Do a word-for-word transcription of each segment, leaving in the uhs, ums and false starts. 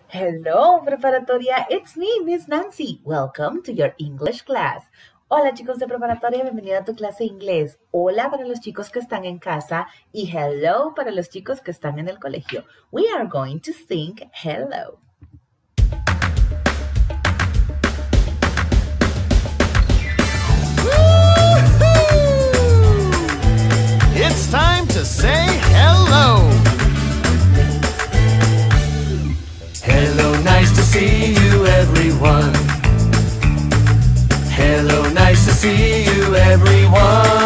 Hello, preparatoria. It's me, Miss Nancy. Welcome to your English class. Hola, chicos de preparatoria. Bienvenido a tu clase de inglés. Hola para los chicos que están en casa y hello para los chicos que están en el colegio. We are going to sing hello. It's time to say hello. Hello, nice to see you, everyone. Hello, nice to see you, everyone.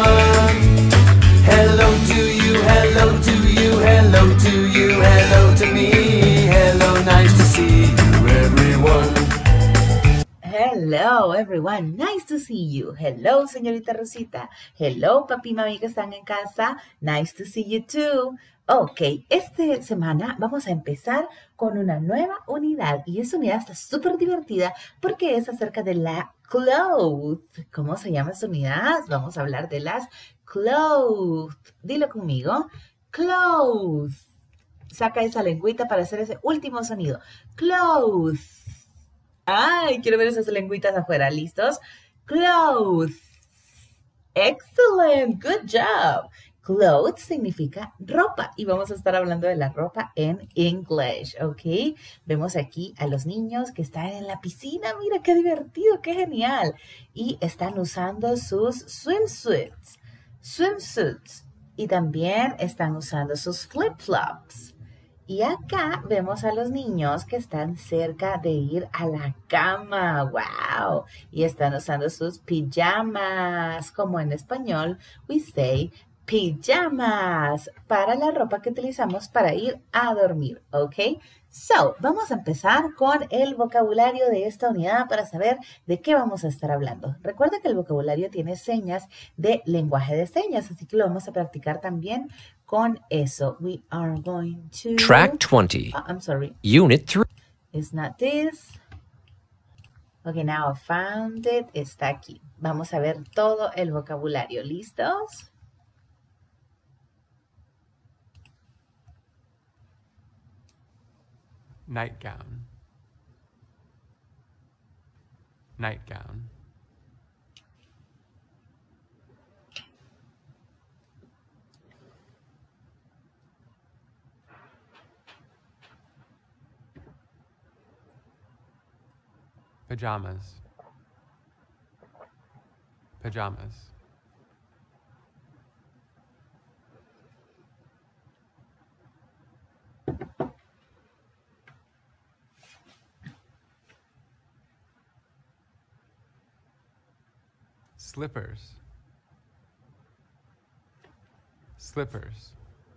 Hello to you, hello to you, hello to you, hello to me. Hello, nice to see you, everyone. Hello, everyone. Nice to see you. Hello, señorita Rosita. Hello, papi y mami que están en casa. Nice to see you too. Ok, esta semana vamos a empezar con una nueva unidad y esta unidad está súper divertida porque es acerca de la cloth. ¿Cómo se llama esta unidad? Vamos a hablar de las cloth. Dilo conmigo. Cloth. Saca esa lengüita para hacer ese último sonido. Cloth. Ay, quiero ver esas lengüitas afuera. ¿Listos? Clothes. Excellent. Good job. Clothes significa ropa y vamos a estar hablando de la ropa en English, ¿ok? Vemos aquí a los niños que están en la piscina. Mira qué divertido, qué genial. Y están usando sus swimsuits. Swimsuits. Y también están usando sus flip-flops. Y acá vemos a los niños que están cerca de ir a la cama. ¡Wow! Y están usando sus pijamas. Como en español, we say pijamas. Para la ropa que utilizamos para ir a dormir. ¿Ok? So, vamos a empezar con el vocabulario de esta unidad para saber de qué vamos a estar hablando. Recuerda que el vocabulario tiene señas de lenguaje de señas, así que lo vamos a practicar también con eso. We are going to... Track twenty. Oh, I'm sorry. Unit three. It's not this. Okay, now I found it. Está aquí. Vamos a ver todo el vocabulario. ¿Listos? Nightgown. Nightgown. Pajamas. Pajamas. Slippers. Slippers.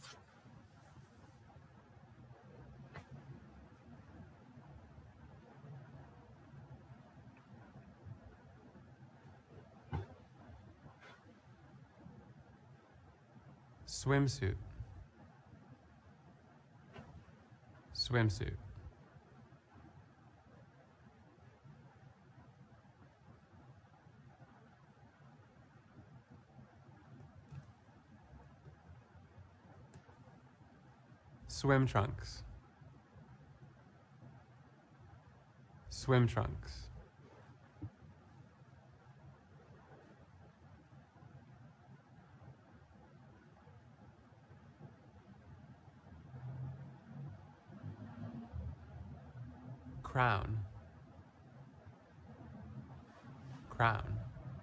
Swimsuit. Swimsuit. Swim trunks. Swim trunks. Crown. Crown.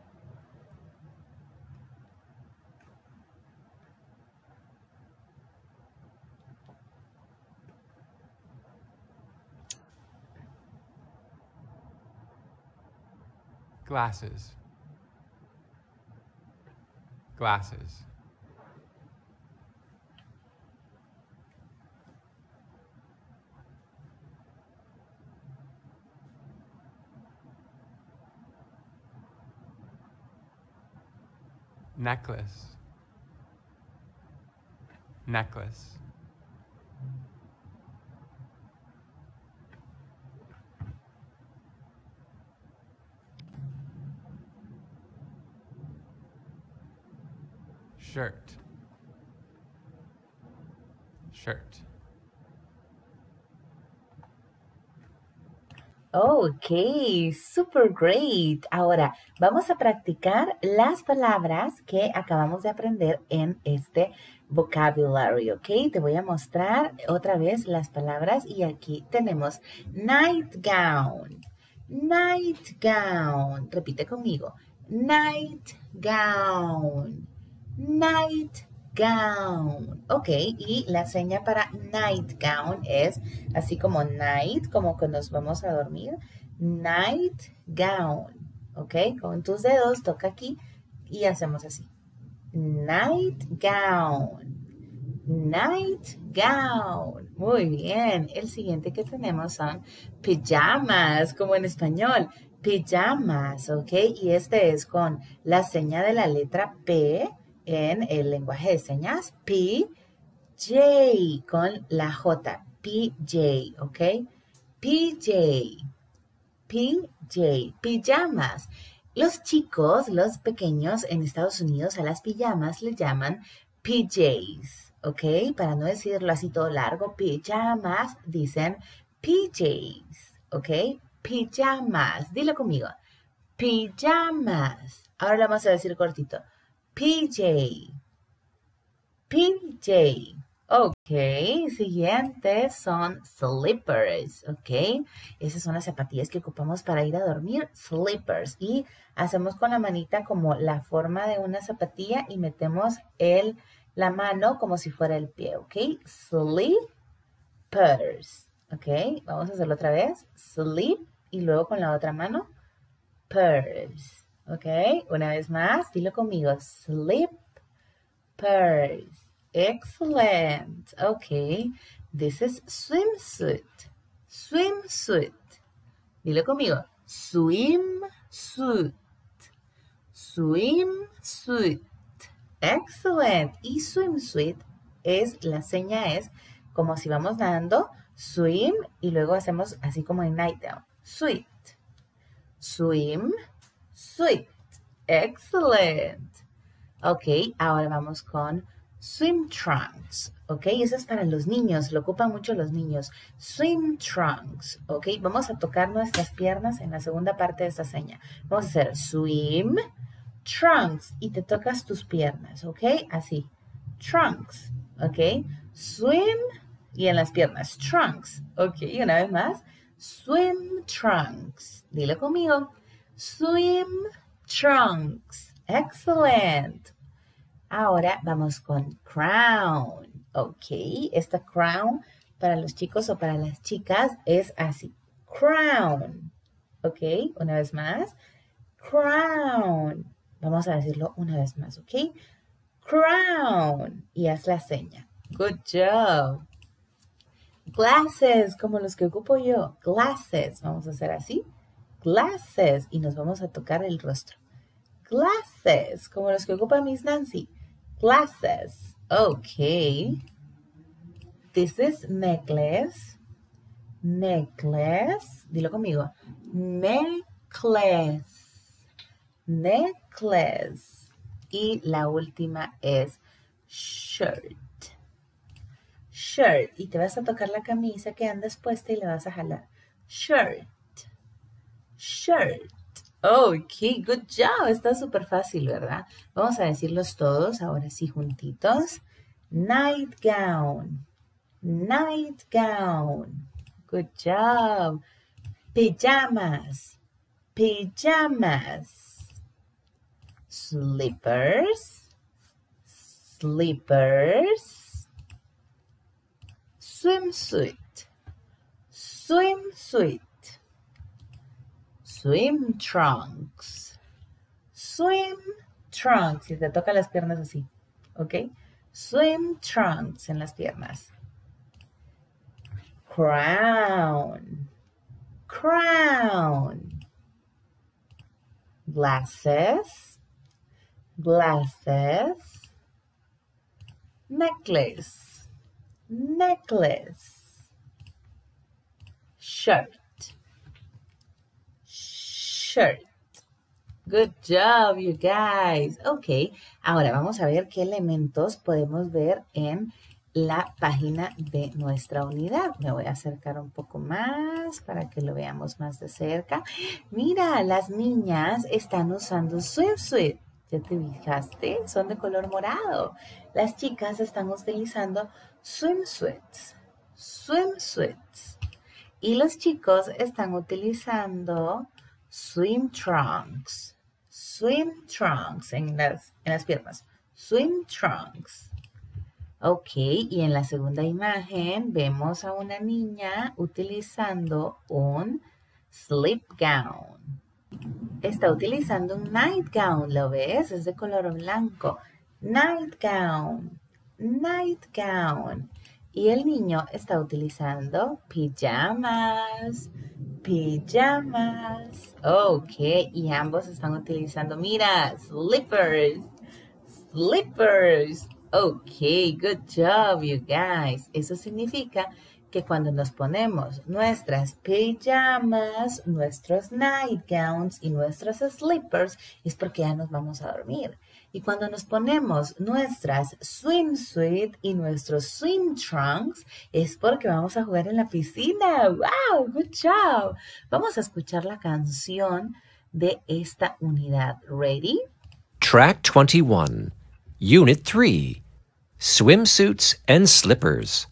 Glasses. Glasses. Necklace. Necklace. Shirt. Shirt. Ok, super great. Ahora vamos a practicar las palabras que acabamos de aprender en este vocabulary, ¿ok? Te voy a mostrar otra vez las palabras y aquí tenemos nightgown, nightgown. Repite conmigo, nightgown, nightgown. Ok, y la seña para nightgown es así como night, como que nos vamos a dormir. Nightgown, ok, con tus dedos toca aquí y hacemos así. Nightgown, nightgown. Muy bien. El siguiente que tenemos son pijamas, como en español. Pijamas, ¿ok? Y este es con la seña de la letra P en el lenguaje de señas. P, J, con la J. P, J, ¿ok? P, J, P, J, pijamas. Los chicos, los pequeños en Estados Unidos a las pijamas le llaman P Js, ¿ok? Para no decirlo así todo largo, pijamas, dicen P Js, ¿ok? Pijamas, dilo conmigo, pijamas. Ahora lo vamos a decir cortito, P J, P J. Ok, siguientes son slippers, ok. Esas son las zapatillas que ocupamos para ir a dormir, slippers. Y hacemos con la manita como la forma de una zapatilla y metemos el, la mano como si fuera el pie, ok. Slippers, ok. Vamos a hacerlo otra vez, slip y luego con la otra mano, purse, ok. Una vez más, dilo conmigo, slippers. Excellent. Okay. This is swimsuit. Swimsuit. Dilo conmigo. Swimsuit. Swimsuit. Excellent. Y swimsuit es, la seña es como si vamos nadando, swim, y luego hacemos así como en night down. Sweet. Swim. Sweet. Excellent. Ok, ahora vamos con swim trunks, ok, eso es para los niños, lo ocupan mucho los niños. Swim trunks, ok, vamos a tocar nuestras piernas en la segunda parte de esta seña. Vamos a hacer swim trunks y te tocas tus piernas, ok, así, trunks, ok, swim y en las piernas, trunks, ok, una vez más, swim trunks, dilo conmigo, swim trunks, excellent. Ahora vamos con crown, ok, esta crown para los chicos o para las chicas es así, crown, ok, una vez más, crown, vamos a decirlo una vez más, ok, crown, y haz la seña, good job. Glasses, como los que ocupo yo, glasses, vamos a hacer así, glasses, y nos vamos a tocar el rostro. Glasses, como los que ocupa Miss Nancy. Glasses. Okay. This is necklace. Necklace. Dilo conmigo. Necklace. Necklace. Y la última es shirt. Shirt. Y te vas a tocar la camisa que andas puesta y le vas a jalar. Shirt. Shirt. Ok, good job. Está súper fácil, ¿verdad? Vamos a decirlos todos, ahora sí, juntitos. Nightgown. Nightgown. Good job. Pijamas. Pijamas. Slippers. Slippers. Swimsuit. Swimsuit. Swim trunks. Swim trunks. Y te toca las piernas así. ¿Ok? Swim trunks en las piernas. Crown. Crown. Glasses. Glasses. Necklace. Necklace. Shirt. Shirt. Good job, you guys. Ok, ahora vamos a ver qué elementos podemos ver en la página de nuestra unidad. Me voy a acercar un poco más para que lo veamos más de cerca. Mira, las niñas están usando swimsuit. ¿Ya te fijaste? Son de color morado. Las chicas están utilizando swimsuits. Swimsuits. Y los chicos están utilizando swim trunks. Swim trunks en las, en las piernas. Swim trunks. Ok, y en la segunda imagen vemos a una niña utilizando un slip gown. Está utilizando un nightgown, ¿lo ves? Es de color blanco. Nightgown, nightgown. Y el niño está utilizando pijamas, pijamas. Ok, y ambos están utilizando, mira, slippers, slippers. Ok, good job, you guys. Eso significa que cuando nos ponemos nuestras pijamas, nuestros nightgowns y nuestros slippers es porque ya nos vamos a dormir. Y cuando nos ponemos nuestras swimsuit y nuestros swim trunks es porque vamos a jugar en la piscina. ¡Wow! ¡Good job! Vamos a escuchar la canción de esta unidad. ¿Ready? Track twenty-one, Unit three, Swimsuits and Slippers.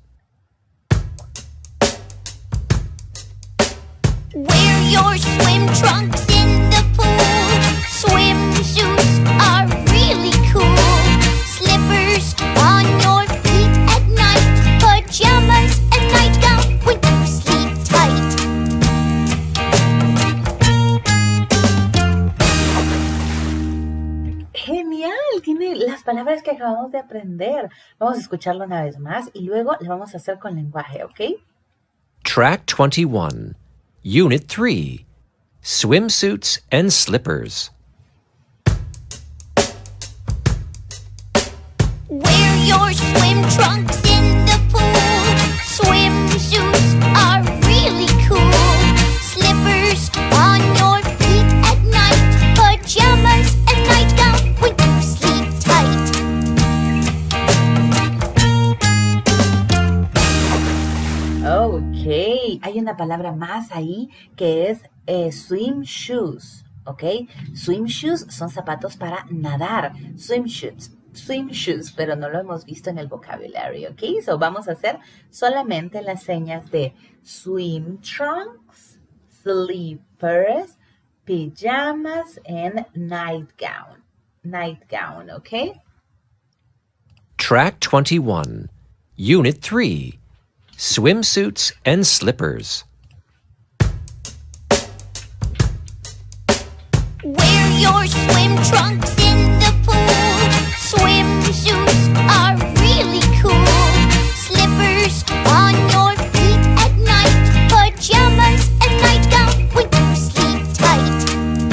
Wear your swim trunks in the pool. Swimsuits are really cool. Slippers on your feet at night. Pajamas and nightgown when you sleep tight. Genial, tiene las palabras que acabamos de aprender. Vamos a escucharlo una vez más y luego lo vamos a hacer con lenguaje, ¿ok? Track twenty-one, Unit three, Swimsuits and Slippers. Wear your swim trunks in the pool. Swimsuits are really cool. Slippers on your feet at night. Pajamas and nightgown when you sleep tight. Ok, hay una palabra más ahí que es eh, swim shoes, ¿ok? Swim shoes son zapatos para nadar, swim shoes, swim shoes, pero no lo hemos visto en el vocabulario, ¿ok? So vamos a hacer solamente las señas de swim trunks, slippers, pijamas, and nightgown, nightgown, ¿ok? Track twenty-one, Unit three, Swimsuits and Slippers. Wear your swim trunks in the pool. Swimsuits are really cool. Slippers on your feet at night. Pajamas and nightgown when you sleep tight.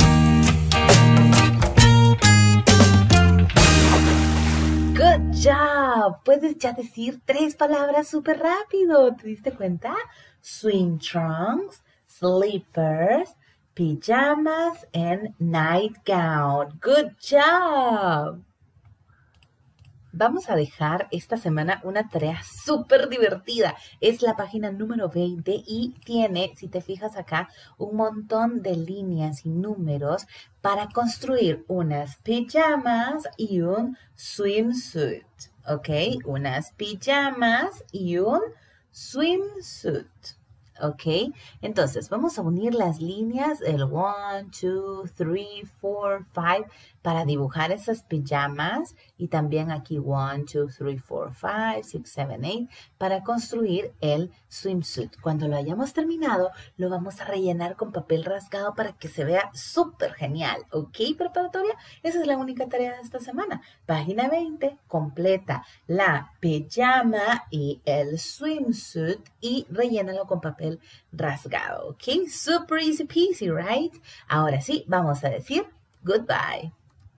Good job. Puedes ya decir tres palabras súper rápido. ¿Te diste cuenta? Swim trunks, slippers, pijamas, and nightgown. Good job. Vamos a dejar esta semana una tarea súper divertida. Es la página número veinte y tiene, si te fijas acá, un montón de líneas y números para construir unas pijamas y un swimsuit. ¿Ok? Unas pijamas y un swimsuit. ¿Ok? Entonces, vamos a unir las líneas del one, two, three, four, five para dibujar esas pijamas y también aquí one, two, three, four, five, six, seven, eight para construir el swimsuit. Cuando lo hayamos terminado, lo vamos a rellenar con papel rasgado para que se vea súper genial. ¿Ok, preparatoria? Esa es la única tarea de esta semana. Página veinte, completa la pijama y el swimsuit y rellénalo con papel rasgado. ¿Ok? Super easy peasy, right? Ahora sí, vamos a decir goodbye.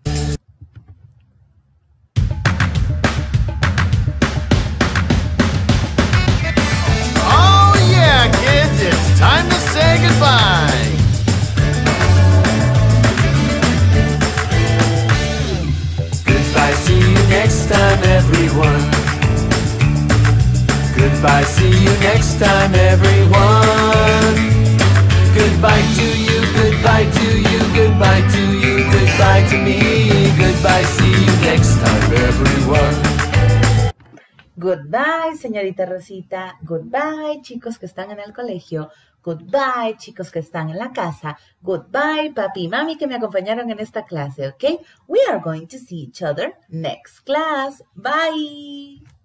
Oh yeah, kids, it's time to say goodbye. Goodbye, see you next time, everyone. goodbye to me. Goodbye, see you next time, everyone. Goodbye, señorita Rosita. Goodbye, chicos que están en el colegio. Goodbye, chicos que están en la casa. Goodbye, papi y mami que me acompañaron en esta clase, ¿ok? We are going to see each other next class. Bye.